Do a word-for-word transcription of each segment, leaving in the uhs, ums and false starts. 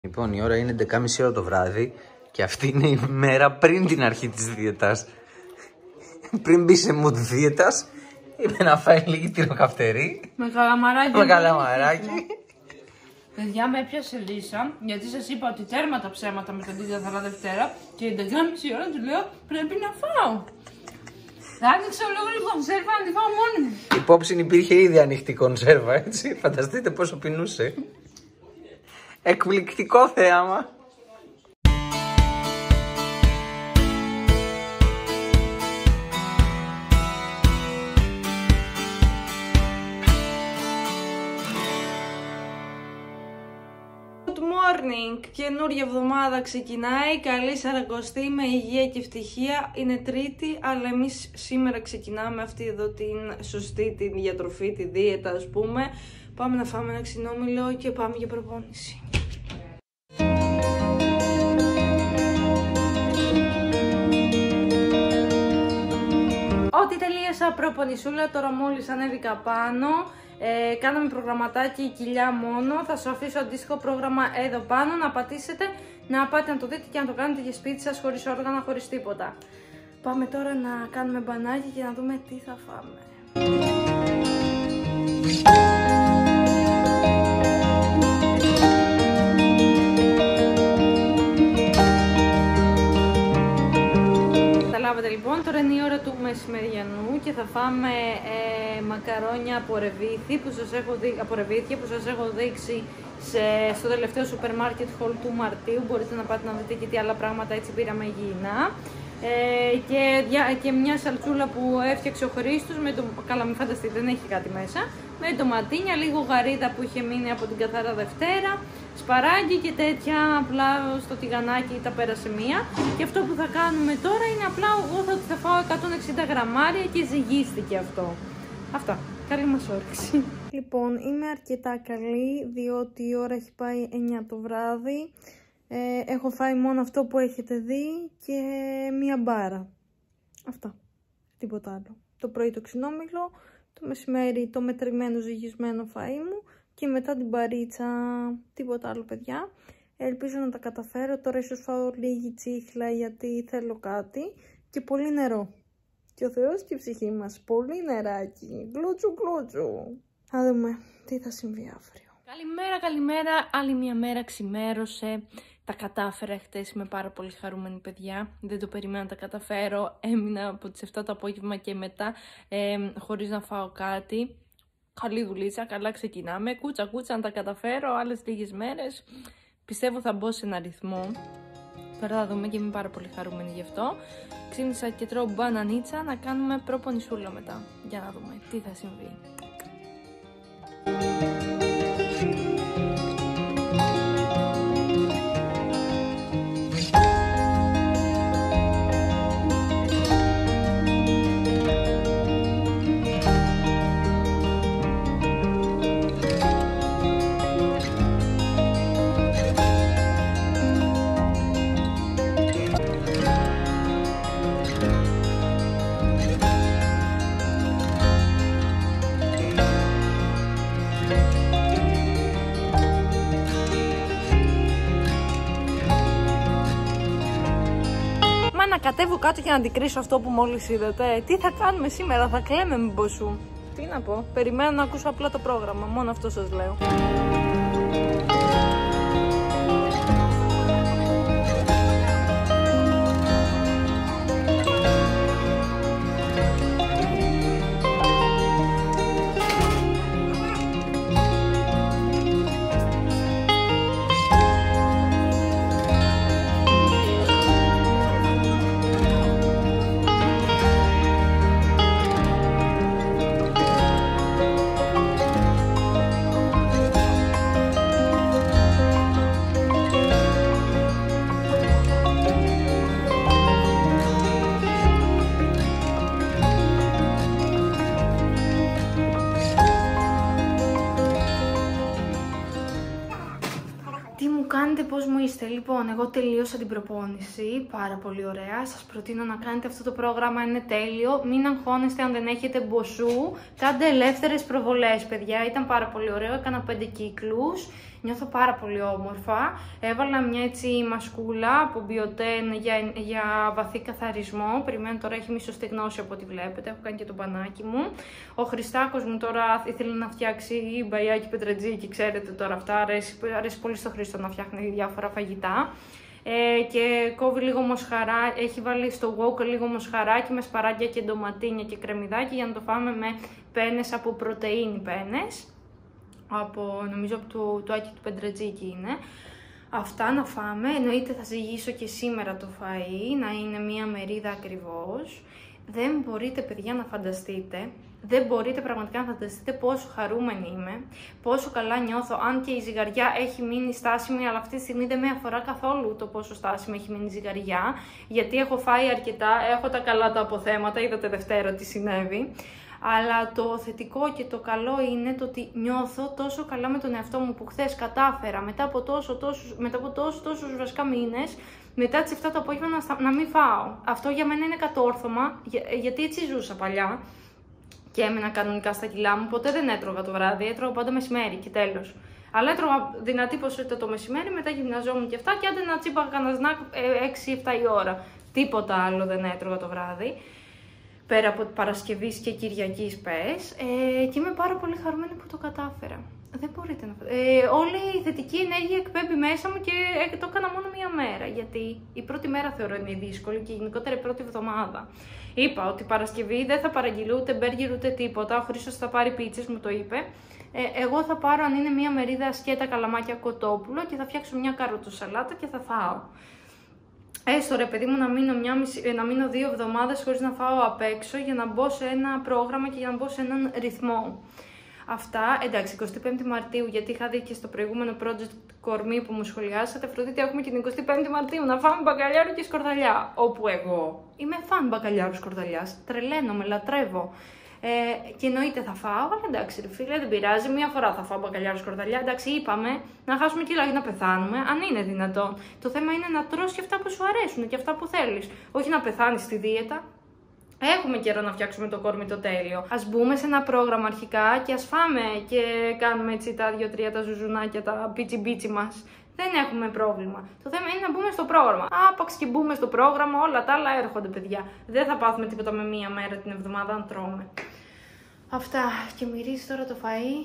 Λοιπόν, η ώρα είναι έντεκα και μισή ώρα το βράδυ και αυτή είναι η μέρα πριν την αρχή της δίαιτας. Πριν μπει σε mood δίαιτας, είπε να φάει λίγη τυροκαυτερή. Με καλαμαράκι. Με καλαμαράκι. Παιδιά, με έπιασε Λύσα, γιατί σας είπα ότι τέρμα τα ψέματα με τον Τίδια Θαλά Δευτέρα και έντεκα και μισή ώρα του λέω πρέπει να φάω. Άνοιξα ολόκληρη κονσέρβα να τη φάω μόνη μου. Υπόψη υπήρχε ήδη ανοιχτή κονσέρβα, έτσι. Φανταστείτε πόσο πεινούσε. Εκπληκτικό θέαμα. Morning. Καινούργια εβδομάδα ξεκινάει. Καλή σαρακοστή με υγεία και ευτυχία. Είναι Τρίτη, αλλά εμείς σήμερα ξεκινάμε αυτή εδώ την σωστή, την διατροφή, τη δίαιτα ας πούμε. Πάμε να φάμε ένα ξινόμηλο και πάμε για προπόνηση. Ό,τι τελείωσα προπονησούλα, τώρα μόλις ανέβηκα πάνω. Ε, κάναμε προγραμματάκι κοιλιά μόνο, θα σου αφήσω αντίστοιχο πρόγραμμα εδώ πάνω να πατήσετε, να πάτε να το δείτε και να το κάνετε για σπίτι σας χωρίς όργανα, χωρίς τίποτα. Πάμε τώρα να κάνουμε μπανάκι και να δούμε τι θα φάμε. Καταλάβατε λοιπόν, τώρα είναι η ώρα του μεσημεριανού και θα φάμε ε, μακαρόνια από ρεβίθι που σας έχω δει, από ρεβίθια που σας έχω δείξει σε, στο τελευταίο σούπερ μάρκετ haul του Μαρτίου. Μπορείτε να πάτε να δείτε και τι άλλα πράγματα έτσι πήραμε υγιεινά. Ε, και, και μια σαλτσούλα που έφτιαξε ο Χρήστος με το, καλά μην φανταστείτε δεν έχει κάτι μέσα, με ντοματίνια, λίγο γαρίδα που είχε μείνει από την καθαρά Δευτέρα, σπαράγγι και τέτοια απλά στο τηγανάκι τα πέρασε μία. Και αυτό που θα κάνουμε τώρα είναι απλά εγώ θα, θα φάω εκατόν εξήντα γραμμάρια και ζυγίστηκε αυτό. Αυτά. Καλή μας όρεξη. Λοιπόν, είμαι αρκετά καλή διότι η ώρα έχει πάει εννιά το βράδυ. Ε, έχω φάει μόνο αυτό που έχετε δει και μία μπάρα. Αυτά. Τίποτα άλλο. Το πρωί το ξινόμηλο, το μεσημέρι το μετρημένο ζυγισμένο φαΐ μου και μετά την μπαρίτσα. Τίποτα άλλο παιδιά. Ελπίζω να τα καταφέρω. Τώρα ίσως φάω λίγη τσίχλα γιατί θέλω κάτι και πολύ νερό. Και ο Θεός και η ψυχή μας. Πολύ νεράκι. Γλούτσου γλούτσου. Θα δούμε τι θα συμβεί αύριο. Καλημέρα, καλημέρα. Άλλη μια μέρα ξημέρωσε. Τα κατάφερα χτες. Είμαι πάρα πολύ χαρούμενη παιδιά. Δεν το περιμένα να τα καταφέρω. Έμεινα από τις επτά το απόγευμα και μετά ε, χωρίς να φάω κάτι. Καλή δουλίτσα. Καλά ξεκινάμε. Κούτσα κούτσα να τα καταφέρω. Άλλες λίγες μέρες. Πιστεύω θα μπω σε ένα ρυθμό. Τώρα θα δούμε και είμαι πάρα πολύ χαρούμενη γι' αυτό. Ξύπνησα και τρώω μπανανίτσα να κάνουμε προπονησούλα μετά. Για να δούμε τι θα συμβεί. Να κατέβω κάτω και να αντικρίσω αυτό που μόλις είδατε. Τι θα κάνουμε σήμερα, θα κλαίμε με μποσού. Τι να πω, περιμένω να ακούσω απλά το πρόγραμμα, μόνο αυτό σας λέω. Κάνετε πώς μου είστε. Λοιπόν, εγώ τελείωσα την προπόνηση, πάρα πολύ ωραία. Σας προτείνω να κάνετε αυτό το πρόγραμμα, είναι τέλειο. Μην αγχώνεστε αν δεν έχετε μποσού. Κάντε ελεύθερες προβολές, παιδιά. Ήταν πάρα πολύ ωραίο, έκανα πέντε κύκλους Νιώθω πάρα πολύ όμορφα. Έβαλα μια έτσι μασκούλα από Bioten για, για βαθύ καθαρισμό. Περιμένω τώρα, έχει μισοστεγνώσει από ό,τι βλέπετε. Έχω κάνει και το μπανάκι μου. Ο Χριστάκος μου τώρα ήθελε να φτιάξει μπαϊάκι πετρετζίκι, ξέρετε τώρα αυτά. Αρέσει, αρέσει πολύ στο Χρήστο να φτιάχνει διάφορα φαγητά. Ε, και κόβει λίγο μοσχαρά, έχει βάλει στο wok λίγο μοσχαράκι με σπαράγγια και ντοματίνια και κρεμμυδάκι για να το φάμε με πένες από πρωτεΐνη πένες. Από, νομίζω από το, το άκι του πεντρετζίκι είναι. Αυτά να φάμε, εννοείται θα ζυγίσω και σήμερα το φαΐ, να είναι μία μερίδα ακριβώς. Δεν μπορείτε παιδιά να φανταστείτε, δεν μπορείτε πραγματικά να φανταστείτε πόσο χαρούμενη είμαι, πόσο καλά νιώθω, αν και η ζυγαριά έχει μείνει στάσιμη, αλλά αυτή τη στιγμή δεν με αφορά καθόλου το πόσο στάσιμη έχει μείνει η ζυγαριά, γιατί έχω φάει αρκετά, έχω τα καλά τα αποθέματα, είδατε Δευτέρα τι συνέβη. Αλλά το θετικό και το καλό είναι το ότι νιώθω τόσο καλά με τον εαυτό μου που χθες κατάφερα μετά από τόσο, τόσους, μετά από τόσο, τόσους βασικά μήνες, μετά τις επτά το απόγευμα να, στα, να μην φάω. Αυτό για μένα είναι κατόρθωμα, για, γιατί έτσι ζούσα παλιά και έμενα κανονικά στα κιλά μου. Ποτέ δεν έτρωγα το βράδυ, έτρωγα πάντα μεσημέρι και τέλος. Αλλά έτρωγα δυνατή ποσότητα το μεσημέρι, μετά γυμναζόμουν και αυτά και άντε να τσίπαγα κανένα σνακ έξι εφτά η ώρα. Τίποτα άλλο δεν έτρωγα το βράδυ. Πέρα από Παρασκευής και Κυριακής πες, ε, και είμαι πάρα πολύ χαρούμενη που το κατάφερα. Δεν μπορείτε να ε, όλη η θετική ενέργεια εκπέμπει μέσα μου και ε, το έκανα μόνο μία μέρα, γιατί η πρώτη μέρα θεωρώ είναι δύσκολη και γενικότερα η πρώτη εβδομάδα. Είπα ότι Παρασκευή δεν θα παραγγείλω ούτε μπέργκερ ούτε τίποτα, ο Χρήστος θα πάρει πίτσες, μου το είπε. Ε, εγώ θα πάρω αν είναι μία μερίδα σκέτα καλαμάκια κοτόπουλο και θα φτιάξω μια καροτοσαλάτα και θα φάω. Έστω ρε παιδί μου να μείνω, μια μισή, να μείνω δύο εβδομάδες χωρίς να φάω απ' έξω για να μπω σε ένα πρόγραμμα και για να μπω σε έναν ρυθμό. Αυτά, εντάξει, εικοστή πέμπτη Μαρτίου, γιατί είχα δει και στο προηγούμενο project κορμί που μου σχολιάσατε, φροντίτε έχουμε και την εικοστή πέμπτη Μαρτίου να φάμε μπακαλιάρο και σκορδαλιά. Όπου εγώ είμαι φαν μπακαλιάρου σκορδαλιάς, τρελαίνομαι, λατρεύω. Ε, και εννοείται θα φάω, αλλά εντάξει, ρε φίλε, δεν πειράζει. Μία φορά θα φάω μπακαλιάρο σκορδαλιά. Εντάξει, είπαμε να χάσουμε κιλά για να πεθάνουμε, αν είναι δυνατόν. Το θέμα είναι να τρως και αυτά που σου αρέσουν και αυτά που θέλεις. Όχι να πεθάνεις στη δίαιτα. Έχουμε καιρό να φτιάξουμε το κόρμι το τέλειο. Ας μπούμε σε ένα πρόγραμμα αρχικά και ας φάμε και κάνουμε έτσι τα δύο-τρία τα ζουζουνάκια, τα πίτσι μπίτσι μας. Δεν έχουμε πρόβλημα. Το θέμα είναι να μπούμε στο πρόγραμμα. Άπαξ και μπούμε στο πρόγραμμα, όλα τα άλλα έρχονται, παιδιά. Δεν θα πάθουμε τίποτα με μία μέρα την εβδομάδα αν τρώμε. Αυτά. Και μυρίζει τώρα το φαΐ.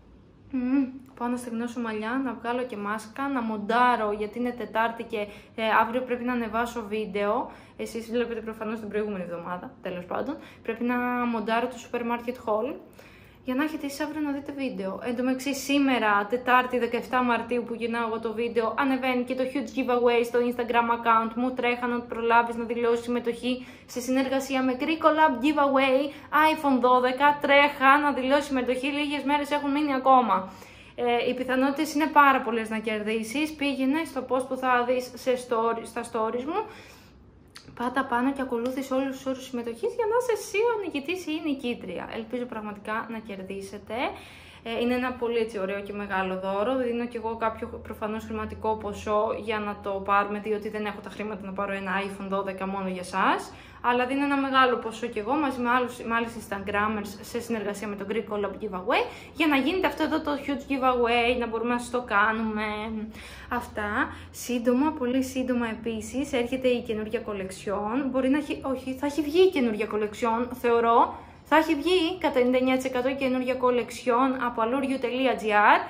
Mm, πάω να στεγνώσω μαλλιά, να βγάλω και μάσκα, να μοντάρω γιατί είναι Τετάρτη και ε, αύριο πρέπει να ανεβάσω βίντεο. Εσείς βλέπετε προφανώς την προηγούμενη εβδομάδα, τέλος πάντων. Πρέπει να μοντάρω το Supermarket Haul για να έχετε εσείς αύριο να δείτε βίντεο. Εν τω μεταξύ σήμερα, Τετάρτη δεκαεφτά Μαρτίου που γυρνάω εγώ το βίντεο, ανεβαίνει και το huge giveaway στο Instagram account μου. Τρέχαν ότι προλάβεις να δηλώσεις συμμετοχή σε συνεργασία με Gricolab giveaway iPhone δώδεκα. Τρέχα να δηλώσεις συμμετοχή, λίγες μέρες έχουν μείνει ακόμα. Ε, οι πιθανότητες είναι πάρα πολλές να κερδίσεις. Πήγαινε στο post που θα δεις σε story, στα stories μου. Πάτα πάνω και ακολούθησε όλους τους όρους συμμετοχής για να είσαι εσύ ο νικητής ή η νικήτρια. Ελπίζω πραγματικά να κερδίσετε. Είναι ένα πολύ έτσι ωραίο και μεγάλο δώρο. Δίνω και εγώ κάποιο προφανώς χρηματικό ποσό για να το πάρουμε, διότι δεν έχω τα χρήματα να πάρω ένα iPhone δώδεκα μόνο για εσάς. Αλλά δίνω ένα μεγάλο ποσό και εγώ μαζί με άλλους, με άλλους Instagrammers σε συνεργασία με το Gricolab giveaway για να γίνεται αυτό εδώ το huge giveaway, να μπορούμε να σας το κάνουμε. Αυτά. Σύντομα, πολύ σύντομα επίσης, έρχεται η καινούργια κολεξιόν. Μπορεί να έχει, όχι, θα έχει βγει η καινούργια κολεξιόν, θεωρώ. Θα έχει βγει κατά ενενήντα εννέα τοις εκατό η καινούργια κολεξιόν από allurio τελεία gr.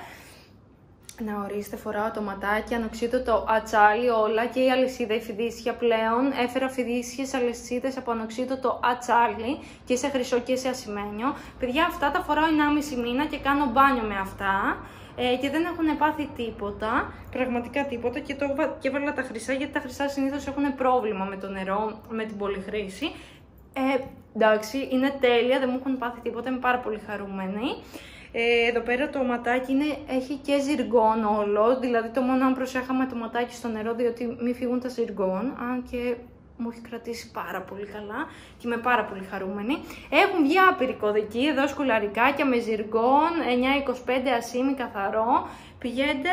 Να ορίστε, φοράω το ματάκι, ανοξίδωτο ατσάλι όλα και η αλυσίδα, η φιδίσια πλέον. Έφερα φιδίσιες αλυσίδες από ανοξίδωτο ατσάλι και σε χρυσό και σε ασημένιο. Παιδιά, αυτά τα φοράω ενάμιση μήνα και κάνω μπάνιο με αυτά. Ε, και δεν έχουν πάθει τίποτα, πραγματικά τίποτα, και, το, και έβαλα τα χρυσά γιατί τα χρυσά συνήθως έχουν πρόβλημα με το νερό, με την πολυχρήση. Ε, εντάξει, είναι τέλεια, δεν μου έχουν πάθει τίποτα, είμαι πάρα πολύ χαρούμενη. Ε, εδώ πέρα το ματάκι είναι, έχει και ζυργόν όλο, δηλαδή το μόνο αν προσέχαμε το ματάκι στο νερό, διότι μην φύγουν τα ζυργόν, αν και μου έχει κρατήσει πάρα πολύ καλά και είμαι πάρα πολύ χαρούμενη. Έχουν βγει άπειροι κωδικοί, εδώ σκουλαρικάκια με ζυργόν, εννιά είκοσι πέντε ασήμι καθαρό. Πηγαίνετε,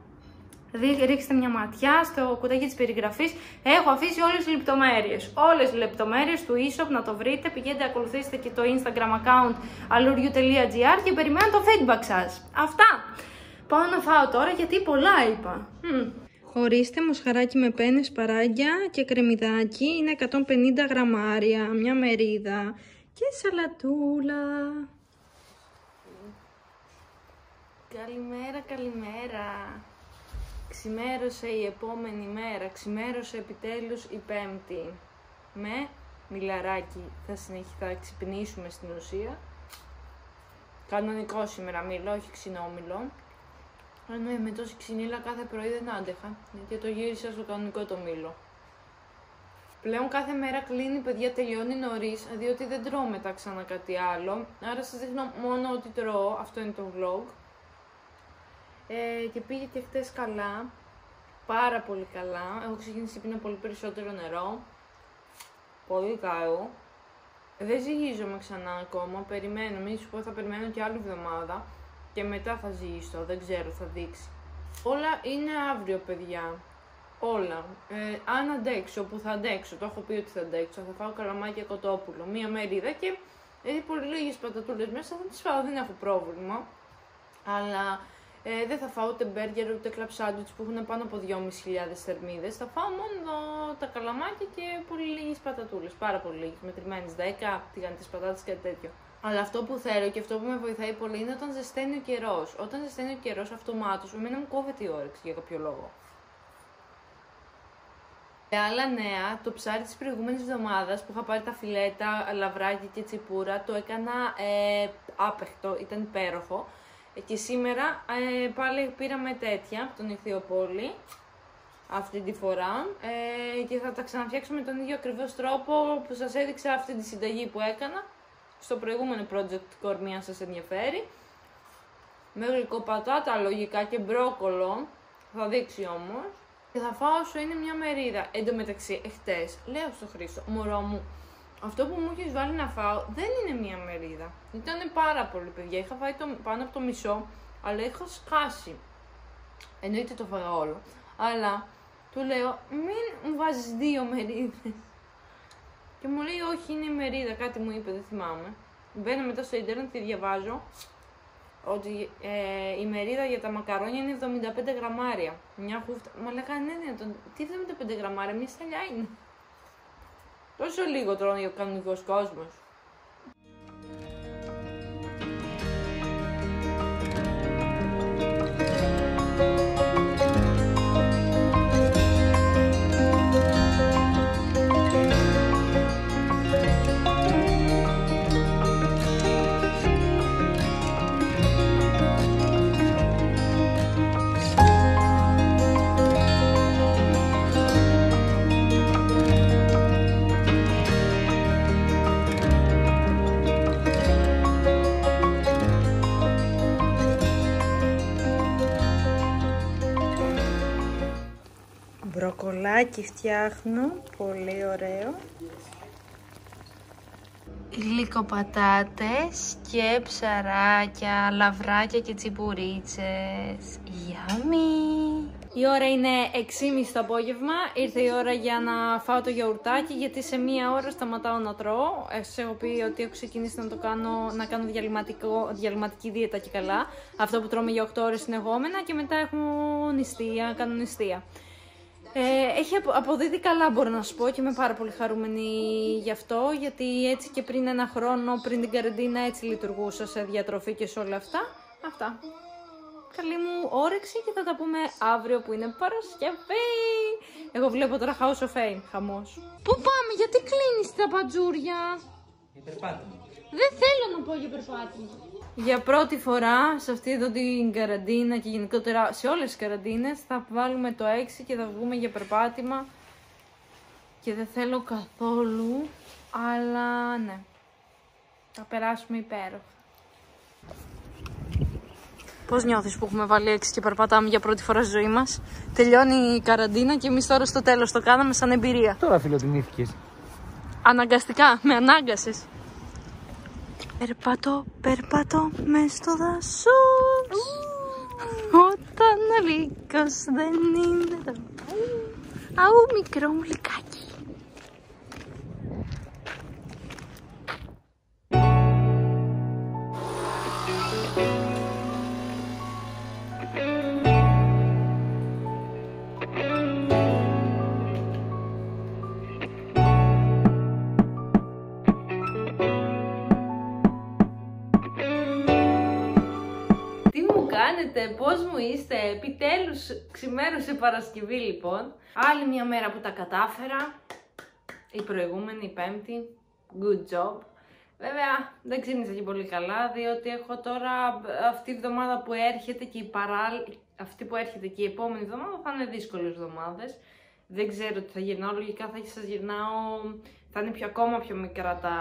ρίξτε μια ματιά στο κουτάκι της περιγραφής. Έχω αφήσει όλες τις λεπτομέρειες. Όλες τις λεπτομέρειες του e-shop να το βρείτε. Πηγαίνετε, ακολουθήστε και το Instagram account allurio τελεία gr και περιμένω το feedback σας. Αυτά! πάω να φάω τώρα γιατί πολλά είπα. Mm. Ορίστε, μοσχαράκι με πένες, παράγγια και κρεμμυδάκι. Είναι εκατόν πενήντα γραμμάρια, μια μερίδα και σαλατούλα. Καλημέρα, καλημέρα. Ξημέρωσε η επόμενη μέρα, ξημέρωσε επιτέλους η Πέμπτη. Με μιλαράκι θα συνεχίσει, θα ξυπνήσουμε στην ουσία. Κανονικό σήμερα μήλο, όχι ξινόμηλο. Ενώ με τόση ξυνήλα κάθε πρωί δεν άντεχα, γιατί το γύρισα στο κανονικό το μήλο. Πλέον κάθε μέρα κλείνει, παιδιά, τελειώνει νωρίς, διότι δεν τρώω μετά ξανά κάτι άλλο. Άρα σας δείχνω μόνο ότι τρώω, αυτό είναι το vlog. Ε, και πήγε και χτες καλά, πάρα πολύ καλά. Έχω ξεκινήσει πίνω πολύ περισσότερο νερό. Πολύ καλό. Δεν ζυγίζομαι ξανά ακόμα, περιμένω, μην σου πω θα περιμένω και άλλη εβδομάδα. Και μετά θα ζυγιστώ, δεν ξέρω, θα δείξει. Όλα είναι αύριο, παιδιά. Όλα. Ε, αν αντέξω, που θα αντέξω, το έχω πει ότι θα αντέξω, θα φάω καλαμάκια κοτόπουλο, μία μερίδα και έχει πολύ λίγες πατατούλες μέσα, θα τις φάω, δεν έχω πρόβλημα. Αλλά ε, δεν θα φάω ούτε μπέργκερ ούτε κλαμπ σάντουιτς που έχουν πάνω από δυόμισι χιλιάδες θερμίδες. Θα φάω μόνο τα καλαμάκια και πολύ λίγες πατατούλες, πάρα πολύ λίγες, μετρημένες, δέκα τηγανιτές πατάτες και τέτοιο. Αλλά αυτό που θέλω και αυτό που με βοηθάει πολύ είναι όταν ζεσταίνει ο καιρός. Όταν ζεσταίνει ο καιρός, αυτομάτως, εμένα μου κόβεται η όρεξη για κάποιο λόγο. Σε άλλα νέα, το ψάρι της προηγούμενης εβδομάδας που είχα πάρει τα φιλέτα, λαβράκι και τσιπούρα, το έκανα ε, άπεχτο, ήταν υπέροχο. Και σήμερα ε, πάλι πήραμε τέτοια από τον Ιθιοπόλη, αυτή τη φορά, ε, και θα τα ξαναφτιάξω με τον ίδιο ακριβώς τρόπο που σας έδειξα αυτή τη συνταγή που έκανα στο προηγούμενο project κορμί, αν σας ενδιαφέρει. Με γλυκό πατάτα, λογικά και μπρόκολο, θα δείξει όμως. Και θα φάω όσο είναι μια μερίδα. Εν τω μεταξύ, εχθές, λέω στο Χρήστο, μωρό μου, αυτό που μου έχεις βάλει να φάω δεν είναι μια μερίδα. Ήτανε πάρα πολύ, παιδιά. Είχα φάει το, πάνω από το μισό, αλλά είχα σκάσει. Εννοείται το φάγα όλο. Αλλά του λέω, μην μου βάζεις δύο μερίδες. Και μου λέει, όχι, είναι η μερίδα. Κάτι μου είπε, δεν θυμάμαι. Μπαίνω μετά στο ίντερνετ και διαβάζω ότι ε, η μερίδα για τα μακαρόνια είναι εβδομήντα πέντε γραμμάρια. Μια χούφτα. Μα λέγανε, ναι, ναι, το... τι εβδομήντα πέντε γραμμάρια, μια σταλιά είναι. Τόσο λίγο τρώνε ο κανονικός κόσμος. Μπροκολάκι φτιάχνω, πολύ ωραίο. Γλυκοπατάτες και ψαράκια, λαβράκια και τσιπουρίτσες. Yummy! Η ώρα είναι έξι και μισή το απόγευμα, ήρθε η ώρα για να φάω το γιαουρτάκι, γιατί σε μία ώρα σταματάω να τρώω. Σας έχω πει ότι έχω ξεκινήσει να το κάνω, να κάνω διαλυματικό, διαλυματική δίαιτα και καλά. Αυτό που τρώμε για οκτώ ώρες συνεχόμενα και μετά έχω νηστεία, κάνω νηστεία. Ε, έχει αποδίδει καλά, μπορώ να σου πω, και είμαι πάρα πολύ χαρούμενη γι' αυτό, γιατί έτσι και πριν ένα χρόνο, πριν την καραντίνα, έτσι λειτουργούσα σε διατροφή και σε όλα αυτά. Αυτά. Καλή μου όρεξη και θα τα πούμε αύριο που είναι Παρασκευή. Εγώ βλέπω τώρα House of Fame, χαμός. Πού πάμε, γιατί κλείνεις τα πατζούρια? Για περπάτημα. Δεν θέλω να πω για περπάτημα. Για πρώτη φορά σε αυτή εδώ την καραντίνα και γενικότερα σε όλες τις καραντίνες θα βάλουμε το έξι και θα βγούμε για περπάτημα. Και δεν θέλω καθόλου, αλλά ναι, θα περάσουμε υπέροχα. Πώς νιώθεις που έχουμε βάλει έξι και περπατάμε για πρώτη φορά στη ζωή μας? Τελειώνει η καραντίνα και εμείς τώρα στο τέλος το κάναμε σαν εμπειρία. Τώρα φιλοτιμήθηκες. Αναγκαστικά, με ανάγκασες. Περπατώ, περπατώ μες στο δάσος. Όταν ο λύκος δεν είναι εδώ. Αου, μικρό μου λυκάκι. κάνετε, πώς μου είστε? Επιτέλους ξημέρωσε Παρασκευή λοιπόν. Άλλη μια μέρα που τα κατάφερα. Η προηγούμενη, η Πέμπτη. Good job. Βέβαια δεν ξύπνησα και πολύ καλά, διότι έχω τώρα αυτή η εβδομάδα που έρχεται και η παράλ... αυτή που έρχεται και η επόμενη εβδομάδα θα είναι δύσκολες εβδομάδες. Δεν ξέρω τι θα γυρνάω, λογικά θα σας γυρνάω, θα είναι πιο, ακόμα πιο μικρά τα,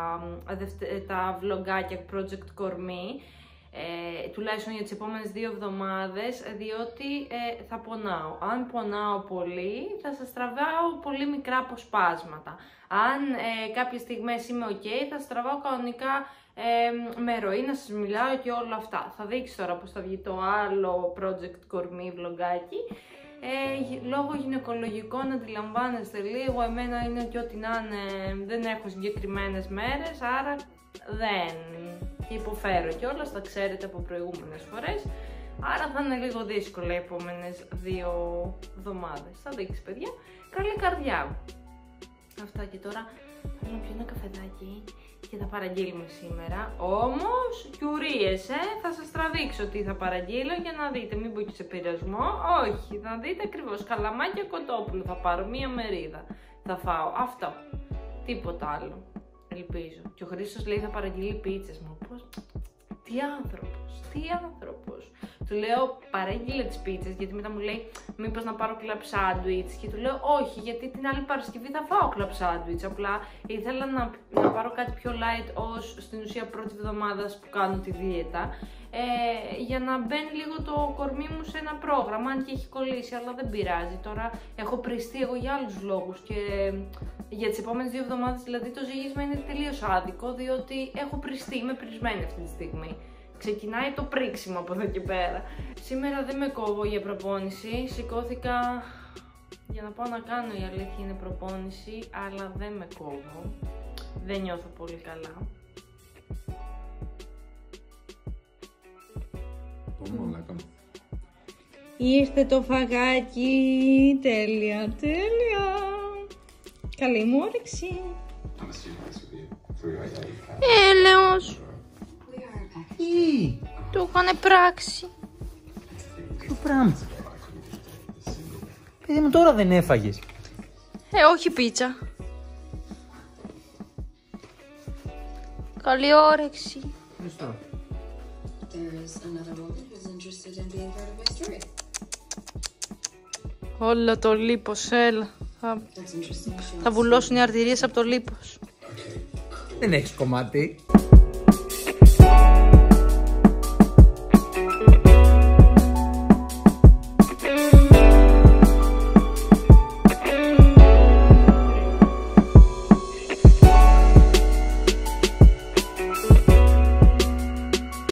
τα vlogάκια Project Κορμή, ε, τουλάχιστον για τις επόμενες δύο εβδομάδες, διότι ε, θα πονάω. Αν πονάω πολύ, θα σας τραβάω πολύ μικρά αποσπάσματα. Αν ε, κάποιες στιγμές είμαι ok, θα σας τραβάω κανονικά ε, με ροή, να σας μιλάω και όλα αυτά. Θα δείξει τώρα πώς θα βγει το άλλο Project Κορμή vlogάκι. Ε, λόγω γυναικολογικών αντιλαμβάνεστε λίγο, εμένα είναι και ό,τι να είναι, δεν έχω συγκεκριμένες μέρες, άρα δεν και υποφέρω κιόλας, τα ξέρετε από προηγούμενες φορές, άρα θα είναι λίγο δύσκολα οι επόμενες δύο εβδομάδες. Θα δείξει παιδιά, καλή καρδιά. Αυτά και τώρα θέλω να πιω ένα καφεδάκι και θα παραγγείλουμε σήμερα. Όμως, κιουρίες, ε, θα σας τραβήξω τι θα παραγγείλω για να δείτε, μην πω και σε πειρασμό. Όχι, θα δείτε ακριβώς, καλαμάκια κοτόπουλο θα πάρω, μία μερίδα θα φάω, αυτό, τίποτα άλλο, ελπίζω. Και ο Χρήστος λέει θα παραγγείλει πίτσες μου, πώς, τι άνθρωπος, τι άνθρωπος. Του λέω παράγγειλε τις πίτσες, γιατί μετά μου λέει μήπως να πάρω κλαμπ σάντουιτς, και του λέω όχι, γιατί την άλλη Παρασκευή θα φάω κλαμπ σάντουιτς, απλά ήθελα να, να πάρω κάτι πιο light ως στην ουσία πρώτη εβδομάδα που κάνω τη δίαιτα, ε, για να μπαίνει λίγο το κορμί μου σε ένα πρόγραμμα, αν και έχει κολλήσει, αλλά δεν πειράζει. Τώρα έχω πριστεί εγώ για άλλους λόγους και για τις επόμενες δύο εβδομάδες, δηλαδή το ζυγίσμα είναι τελείως άδικο, διότι έχω πριστεί, είμαι πρισμένη αυτή τη στιγμή. Ξεκινάει το πρίξιμο από εδώ και πέρα. Σήμερα δεν με κόβω για προπόνηση. Σηκώθηκα για να πάω να κάνω, η αλήθεια είναι, προπόνηση, αλλά δεν με κόβω. Δεν νιώθω πολύ καλά. Ήρθε το φαγάκι. Τέλεια, τέλεια. Καλή μου όρεξη. Έλεος. Τι, Το είχανε πράξει. ποιο πράγμα? Παιδί μου, τώρα δεν έφαγες? Ε, όχι πίτσα. Καλή όρεξη. Ευχαριστώ. Όλα το λίπος, έλα. Θα, θα βουλώσουν οι αρτηρίες από το λίπος. Δεν έχεις κομμάτι.